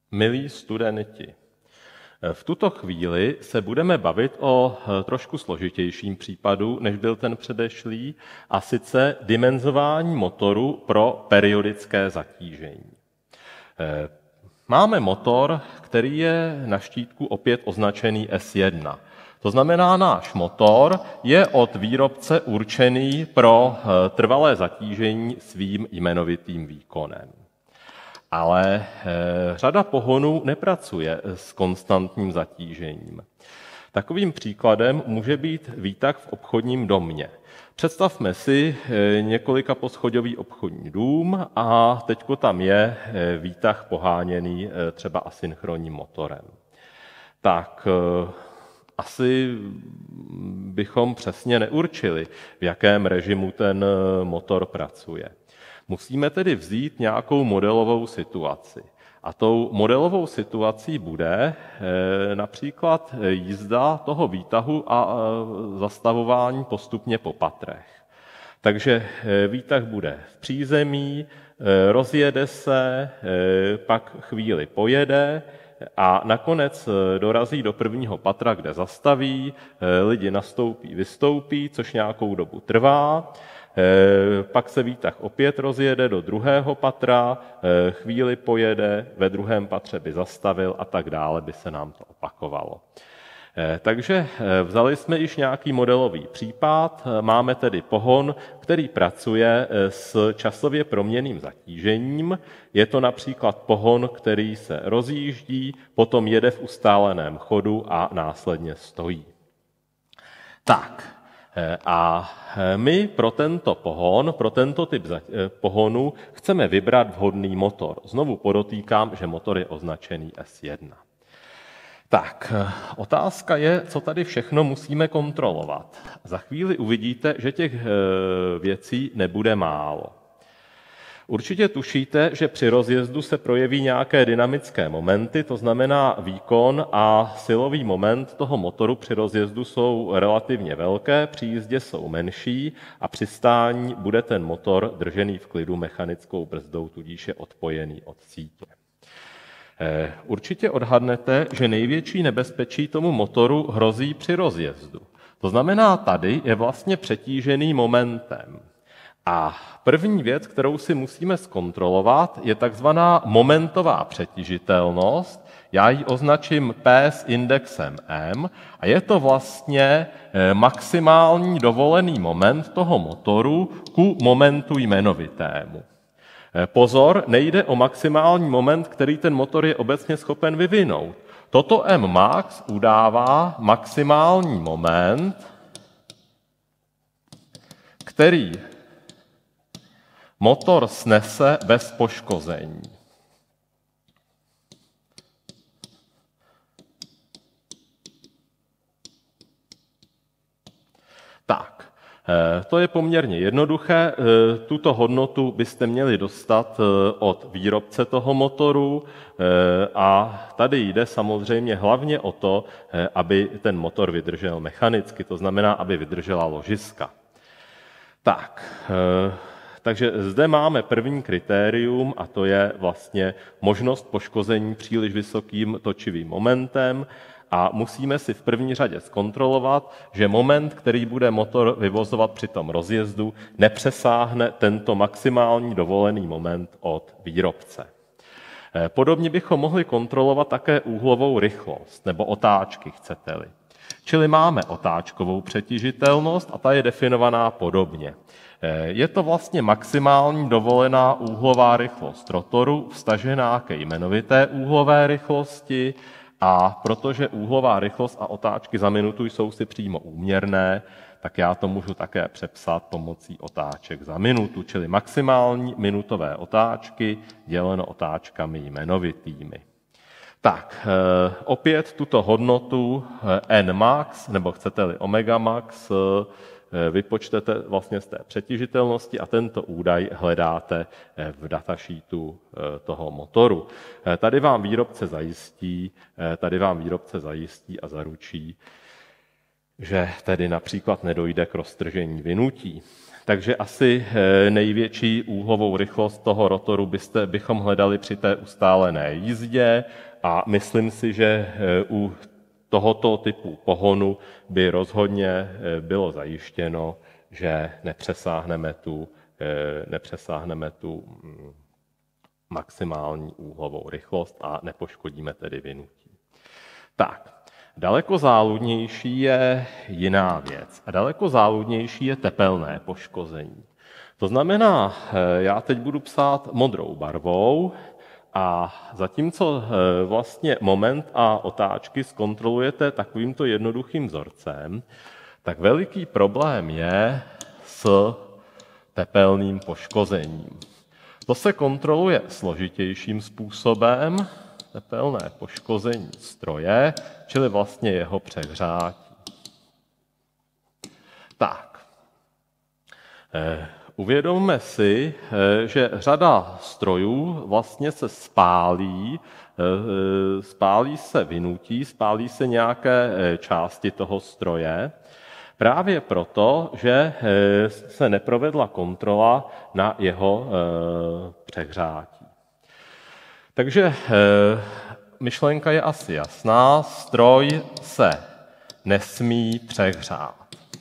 Milí studenti, v tuto chvíli se budeme bavit o trošku složitějším případu, než byl ten předešlý, a sice dimenzování motoru pro periodické zatížení. Máme motor, který je na štítku opět označený S1. To znamená, náš motor je od výrobce určený pro trvalé zatížení svým jmenovitým výkonem. Ale řada pohonů nepracuje s konstantním zatížením. Takovým příkladem může být výtah v obchodním domě. Představme si několikaposchodový obchodní dům a teďko tam je výtah poháněný třeba asynchronním motorem. Tak asi bychom přesně neurčili, v jakém režimu ten motor pracuje. Musíme tedy vzít nějakou modelovou situaci. A tou modelovou situací bude například jízda toho výtahu a zastavování postupně po patrech. Takže výtah bude v přízemí, rozjede se, pak chvíli pojede a nakonec dorazí do prvního patra, kde zastaví, lidi nastoupí, vystoupí, což nějakou dobu trvá. Pak se výtah opět rozjede do druhého patra, chvíli pojede, ve druhém patře by zastavil a tak dále by se nám to opakovalo. Takže vzali jsme již nějaký modelový případ, máme tedy pohon, který pracuje s časově proměnným zatížením. Je to například pohon, který se rozjíždí, potom jede v ustáleném chodu a následně stojí. Tak. A my pro tento pohon, pro tento typ pohonu chceme vybrat vhodný motor. Znovu podotýkám, že motor je označený S1. Tak, otázka je, co tady všechno musíme kontrolovat. Za chvíli uvidíte, že těch věcí nebude málo. Určitě tušíte, že při rozjezdu se projeví nějaké dynamické momenty, to znamená výkon a silový moment toho motoru při rozjezdu jsou relativně velké, při jízdě jsou menší a při stání bude ten motor držený v klidu mechanickou brzdou, tudíž je odpojený od sítě. Určitě odhadnete, že největší nebezpečí tomu motoru hrozí při rozjezdu. To znamená, tady je vlastně přetížený momentem. A první věc, kterou si musíme zkontrolovat, je takzvaná momentová přetížitelnost. Já ji označím P s indexem M a je to vlastně maximální dovolený moment toho motoru ku momentu jmenovitému. Pozor, nejde o maximální moment, který ten motor je obecně schopen vyvinout. Toto M max udává maximální moment, který motor snese bez poškození. Tak, to je poměrně jednoduché. Tuto hodnotu byste měli dostat od výrobce toho motoru a tady jde samozřejmě hlavně o to, aby ten motor vydržel mechanicky, to znamená, aby vydržela ložiska. Tak, takže zde máme první kritérium a to je vlastně možnost poškození příliš vysokým točivým momentem a musíme si v první řadě zkontrolovat, že moment, který bude motor vyvozovat při tom rozjezdu, nepřesáhne tento maximální dovolený moment od výrobce. Podobně bychom mohli kontrolovat také úhlovou rychlost nebo otáčky, chcete-li. Čili máme otáčkovou přetížitelnost a ta je definovaná podobně. Je to vlastně maximální dovolená úhlová rychlost rotoru vztažená ke jmenovité úhlové rychlosti a protože úhlová rychlost a otáčky za minutu jsou si přímo úměrné, tak já to můžu také přepsat pomocí otáček za minutu, čili maximální minutové otáčky děleno otáčkami jmenovitými. Tak, opět tuto hodnotu N max, nebo chcete-li omega max, vypočtete vlastně z té přetížitelnosti a tento údaj hledáte v datasheetu toho motoru. Tady vám výrobce zajistí a zaručí, že tedy například nedojde k roztržení vinutí. Takže asi největší úhlovou rychlost toho rotoru bychom hledali při té ustálené jízdě a myslím si, že u tohoto typu pohonu by rozhodně bylo zajištěno, že nepřesáhneme tu maximální úhlovou rychlost a nepoškodíme tedy vinutí. Tak, daleko záludnější je jiná věc. A daleko záludnější je tepelné poškození. To znamená, já teď budu psát modrou barvou a zatímco vlastně moment a otáčky zkontrolujete takovýmto jednoduchým vzorcem, tak veliký problém je s tepelným poškozením. To se kontroluje složitějším způsobem, tepelné poškození stroje, čili vlastně jeho přehřátí. Tak, uvědomme si, že řada strojů vlastně se spálí se vinutí, spálí se nějaké části toho stroje, právě proto, že se neprovedla kontrola na jeho přehřátí. Takže myšlenka je asi jasná, stroj se nesmí přehřát.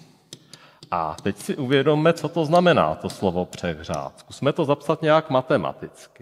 A teď si uvědomme, co to znamená, to slovo přehřát. Zkusme to zapsat nějak matematicky.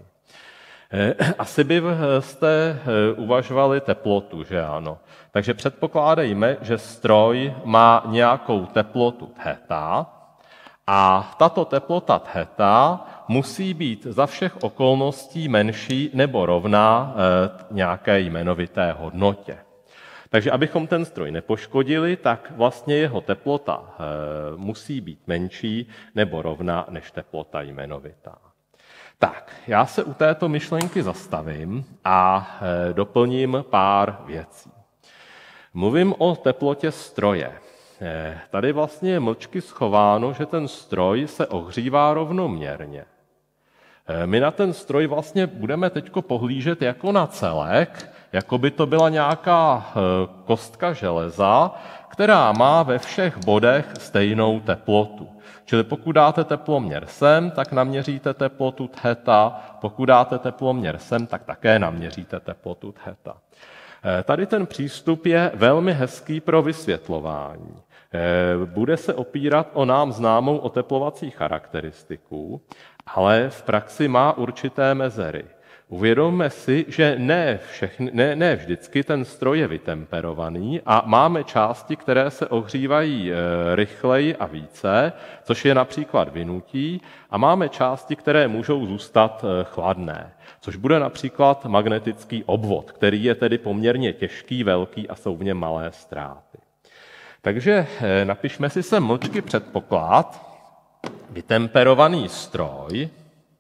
Asi byste uvažovali teplotu, že ano. Takže předpokládejme, že stroj má nějakou teplotu theta a tato teplota theta musí být za všech okolností menší nebo rovná nějaké jmenovité hodnotě. Takže abychom ten stroj nepoškodili, tak vlastně jeho teplota musí být menší nebo rovná než teplota jmenovitá. Tak, já se u této myšlenky zastavím a doplním pár věcí. Mluvím o teplotě stroje. Tady vlastně je mlčky schováno, že ten stroj se ohřívá rovnoměrně. My na ten stroj vlastně budeme teď pohlížet jako na celek, jako by to byla nějaká kostka železa, která má ve všech bodech stejnou teplotu. Čili pokud dáte teploměr sem, tak naměříte teplotu theta, pokud dáte teploměr sem, tak také naměříte teplotu theta. Tady ten přístup je velmi hezký pro vysvětlování. Bude se opírat o nám známou oteplovací charakteristiku, ale v praxi má určité mezery. Uvědomme si, že ne vždycky ten stroj je vytemperovaný a máme části, které se ohřívají rychleji a více, což je například vinutí, a máme části, které můžou zůstat chladné, což bude například magnetický obvod, který je tedy poměrně těžký, velký a jsou v něm malé ztráty. Takže napišme si sem mlčky předpoklad, vytemperovaný stroj,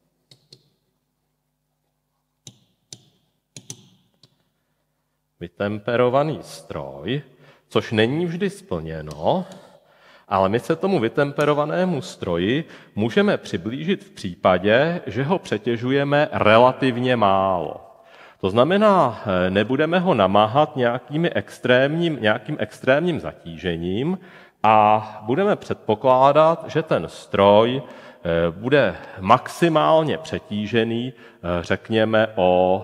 což není vždy splněno, ale my se tomu vytemperovanému stroji můžeme přiblížit v případě, že ho přetěžujeme relativně málo. To znamená, nebudeme ho namáhat nějakým extrémním zatížením a budeme předpokládat, že ten stroj bude maximálně přetížený, řekněme o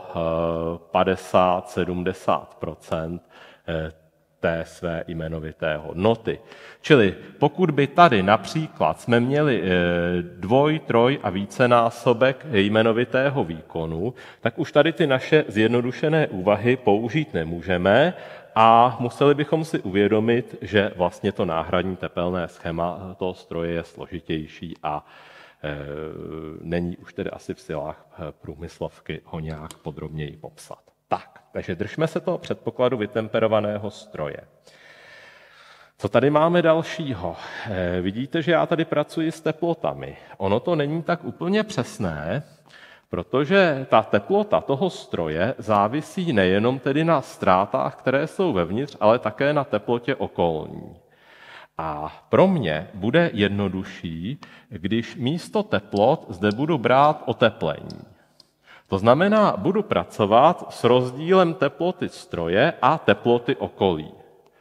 50-70% té své jmenovité hodnoty. Čili pokud by tady například jsme měli 2, 3 a vícenásobek jmenovitého výkonu, tak už tady ty naše zjednodušené úvahy použít nemůžeme a museli bychom si uvědomit, že vlastně to náhradní tepelné schéma toho stroje je složitější a není už tedy asi v silách průmyslovky ho nějak podrobněji popsat. Tak, takže držme se toho předpokladu vytemperovaného stroje. Co tady máme dalšího? Vidíte, že já tady pracuji s teplotami. Ono to není tak úplně přesné, protože ta teplota toho stroje závisí nejenom tedy na ztrátách, které jsou vevnitř, ale také na teplotě okolní. A pro mě bude jednodušší, když místo teplot zde budu brát oteplení. To znamená, budu pracovat s rozdílem teploty stroje a teploty okolí.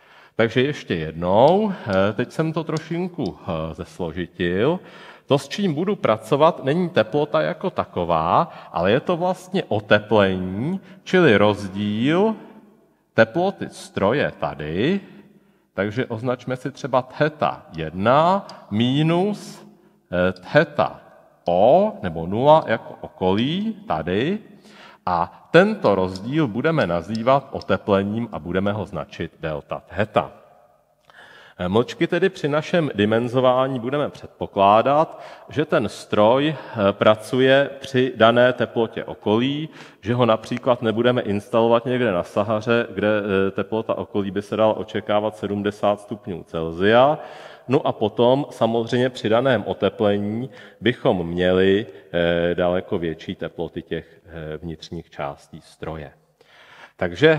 Takže ještě jednou, teď jsem to trošinku zesložitil. To, s čím budu pracovat, není teplota jako taková, ale je to vlastně oteplení, čili rozdíl teploty stroje tady, takže označme si třeba theta 1 minus theta O, nebo 0 jako okolí tady, a tento rozdíl budeme nazývat oteplením a budeme ho značit delta theta. Mlčky tedy při našem dimenzování budeme předpokládat, že ten stroj pracuje při dané teplotě okolí, že ho například nebudeme instalovat někde na Sahaře, kde teplota okolí by se dala očekávat 70 stupňů Celsia. No a potom samozřejmě při daném oteplení bychom měli daleko větší teploty těch vnitřních částí stroje. Takže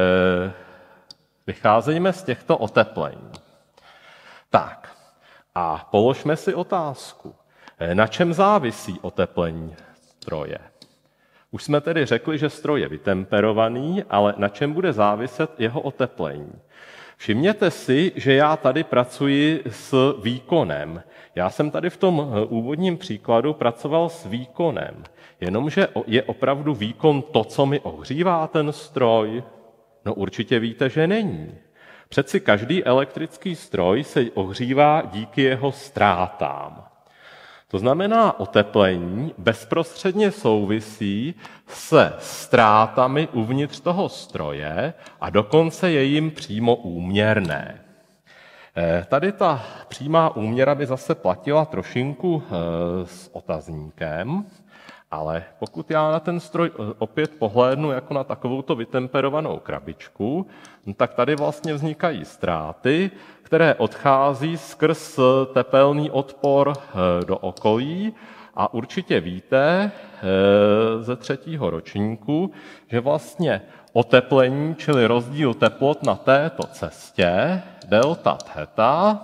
vycházejme z těchto oteplení. Tak, a položme si otázku, na čem závisí oteplení stroje? Už jsme tedy řekli, že stroj je vytemperovaný, ale na čem bude záviset jeho oteplení? Všimněte si, že já tady pracuji s výkonem. Já jsem tady v tom úvodním příkladu pracoval s výkonem, jenomže je opravdu výkon to, co mi ohřívá ten stroj? No určitě víte, že není. Přeci každý elektrický stroj se ohřívá díky jeho ztrátám. To znamená, oteplení bezprostředně souvisí se ztrátami uvnitř toho stroje a dokonce je jim přímo úměrné. Tady ta přímá úměra by zase platila trošinku s otazníkem, ale pokud já na ten stroj opět pohlédnu jako na takovouto vytemperovanou krabičku, tak tady vlastně vznikají ztráty, které odchází skrz tepelný odpor do okolí. A určitě víte ze 3. ročníku, že vlastně oteplení, čili rozdíl teplot na této cestě, delta theta,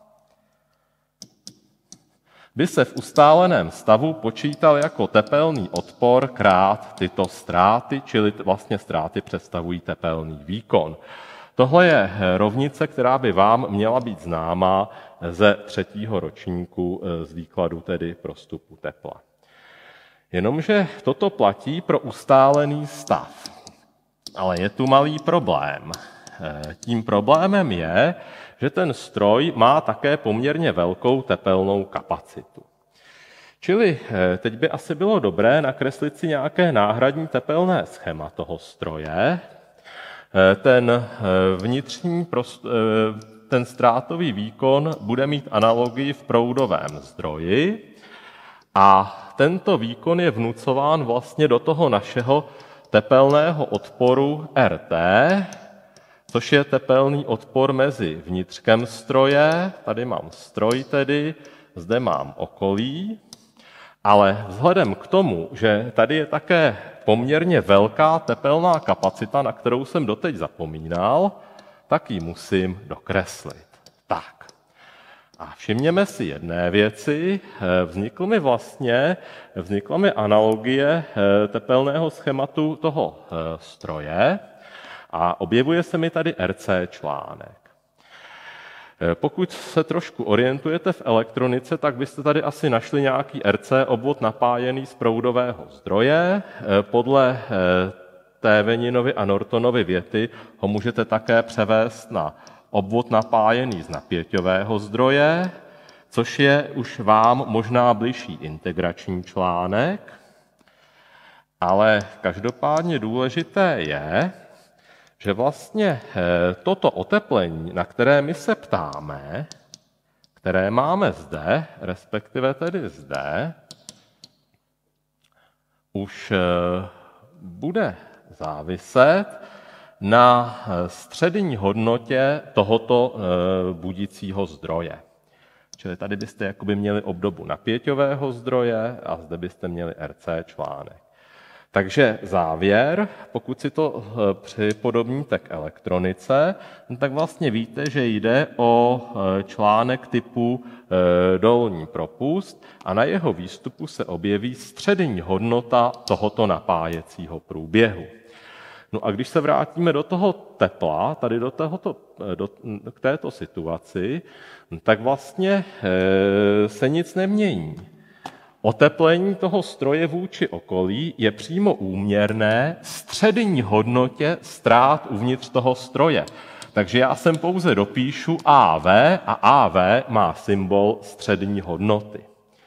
by se v ustáleném stavu počítal jako tepelný odpor krát tyto ztráty, čili vlastně ztráty představují tepelný výkon. Tohle je rovnice, která by vám měla být známá ze 3. ročníku z výkladu tedy prostupu tepla. Jenomže toto platí pro ustálený stav. Ale je tu malý problém. Tím problémem je, že ten stroj má také poměrně velkou tepelnou kapacitu. Čili teď by asi bylo dobré nakreslit si nějaké náhradní tepelné schéma toho stroje. Ten ztrátový výkon bude mít analogii v proudovém zdroji a tento výkon je vnucován vlastně do toho našeho tepelného odporu RT, což je tepelný odpor mezi vnitřkem stroje, tady mám stroj tedy, zde mám okolí, ale vzhledem k tomu, že tady je také poměrně velká tepelná kapacita, na kterou jsem doteď zapomínal, tak ji musím dokreslit. Tak. A všimněme si jedné věci. Vznikla mi analogie tepelného schématu toho stroje a objevuje se mi tady RC článek. Pokud se trošku orientujete v elektronice, tak byste tady asi našli nějaký RC obvod napájený z proudového zdroje. Podle Theveninovy a Nortonovy věty ho můžete také převést na obvod napájený z napěťového zdroje, což je už vám možná bližší integrační článek. Ale každopádně důležité je, že vlastně toto oteplení, na které my se ptáme, které máme zde, respektive tedy zde, už bude záviset na střední hodnotě tohoto budícího zdroje. Čili tady byste jakoby měli obdobu napěťového zdroje a zde byste měli RC článek. Takže závěr, pokud si to připodobníte k elektronice, tak vlastně víte, že jde o článek typu dolní propust a na jeho výstupu se objeví střední hodnota tohoto napájecího průběhu. No a když se vrátíme do toho tepla, tady k této situaci, tak vlastně se nic nemění. Oteplení toho stroje vůči okolí je přímo úměrné střední hodnotě ztrát uvnitř toho stroje. Takže já sem pouze dopíšu AV a AV má symbol střední hodnoty.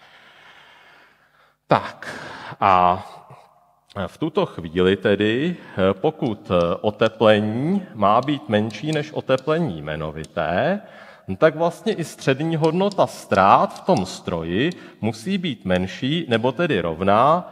Tak a v tuto chvíli tedy, pokud oteplení má být menší než oteplení jmenovité, tak vlastně i střední hodnota ztrát v tom stroji musí být menší, nebo tedy rovná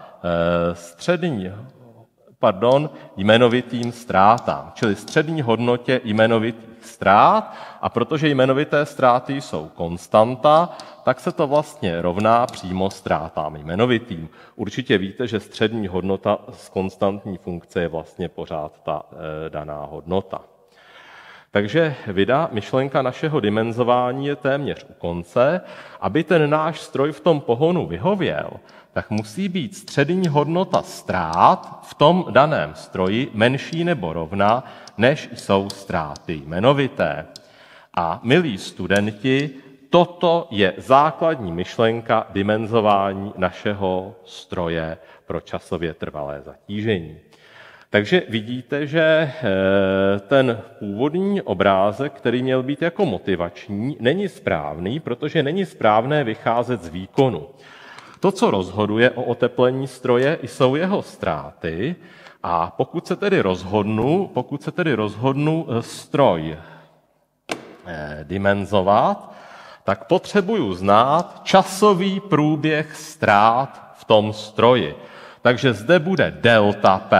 jmenovitým ztrátám, čili střední hodnotě jmenovitých ztrát. A protože jmenovité ztráty jsou konstanta, tak se to vlastně rovná přímo ztrátám jmenovitým. Určitě víte, že střední hodnota z konstantní funkce je vlastně pořád ta daná hodnota. Takže myšlenka našeho dimenzování je téměř u konce. Aby ten náš stroj v tom pohonu vyhověl, tak musí být střední hodnota ztrát v tom daném stroji menší nebo rovná, než jsou ztráty jmenovité. A milí studenti, toto je základní myšlenka dimenzování našeho stroje pro časově trvalé zatížení. Takže vidíte, že ten původní obrázek, který měl být jako motivační, není správný, protože není správné vycházet z výkonu. To, co rozhoduje o oteplení stroje, jsou jeho ztráty, a pokud se tedy rozhodnu stroj dimenzovat, tak potřebuju znát časový průběh ztrát v tom stroji. Takže zde bude delta P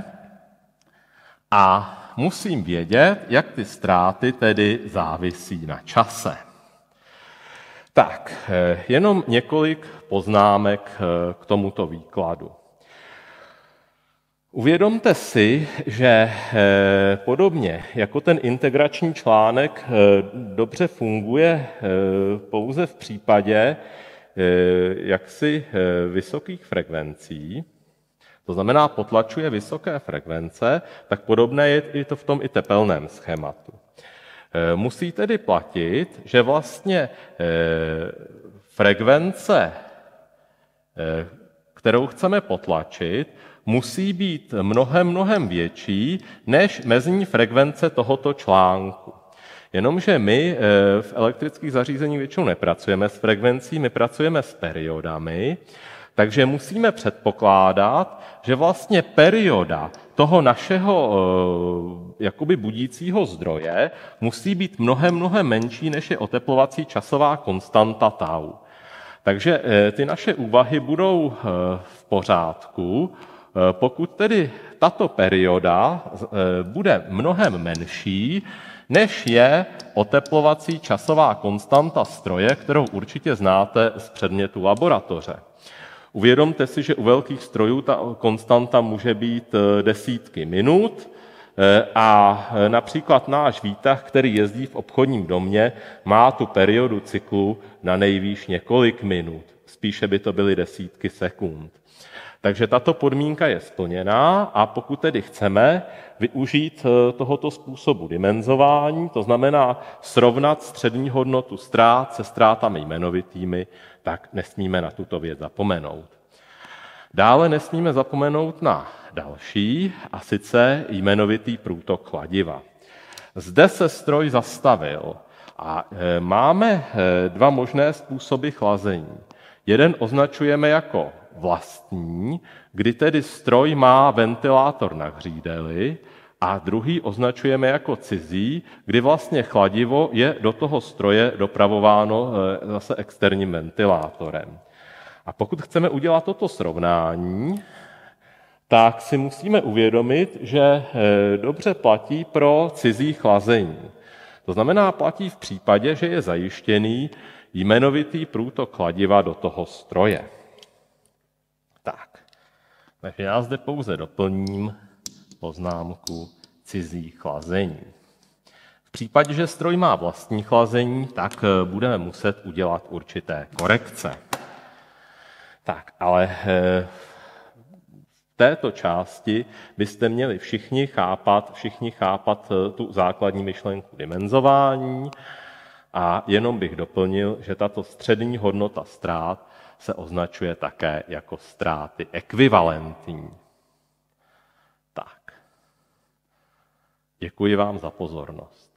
a musím vědět, jak ty ztráty tedy závisí na čase. Tak, jenom několik poznámek k tomuto výkladu. Uvědomte si, že podobně jako ten integrační článek dobře funguje pouze v případě jaksi vysokých frekvencí, to znamená potlačuje vysoké frekvence, tak podobné je to v tom i tepelném schématu. Musí tedy platit, že vlastně frekvence, kterou chceme potlačit, musí být mnohem větší než mezní frekvence tohoto článku. Jenomže my v elektrických zařízeních většinou nepracujeme s frekvencí, my pracujeme s periodami, takže musíme předpokládat, že vlastně perioda toho našeho jakoby budícího zdroje musí být mnohem menší, než je oteplovací časová konstanta tau. Takže ty naše úvahy budou v pořádku, pokud tedy tato perioda bude mnohem menší, než je oteplovací časová konstanta stroje, kterou určitě znáte z předmětu laboratoře. Uvědomte si, že u velkých strojů ta konstanta může být desítky minut a například náš výtah, který jezdí v obchodním domě, má tu periodu cyklu na nejvýš několik minut. Spíše by to byly desítky sekund. Takže tato podmínka je splněná a pokud tedy chceme využít tohoto způsobu dimenzování, to znamená srovnat střední hodnotu ztrát se ztrátami jmenovitými, tak nesmíme na tuto věc zapomenout. Dále nesmíme zapomenout na další, a sice jmenovitý průtok chladiva. Zde se stroj zastavil a máme dva možné způsoby chlazení. Jeden označujeme jako vlastní, kdy tedy stroj má ventilátor na hřídeli, a druhý označujeme jako cizí, kdy vlastně chladivo je do toho stroje dopravováno zase externím ventilátorem. A pokud chceme udělat toto srovnání, tak si musíme uvědomit, že dobře platí pro cizí chlazení. To znamená, platí v případě, že je zajištěný jmenovitý průtok chladiva do toho stroje. Tak, takže já zde pouze doplním poznámku cizí chlazení. V případě, že stroj má vlastní chlazení, tak budeme muset udělat určité korekce. Tak, ale této části byste měli všichni chápat tu základní myšlenku dimenzování a jenom bych doplnil, že tato střední hodnota ztrát se označuje také jako ztráty ekvivalentní. Tak. Děkuji vám za pozornost.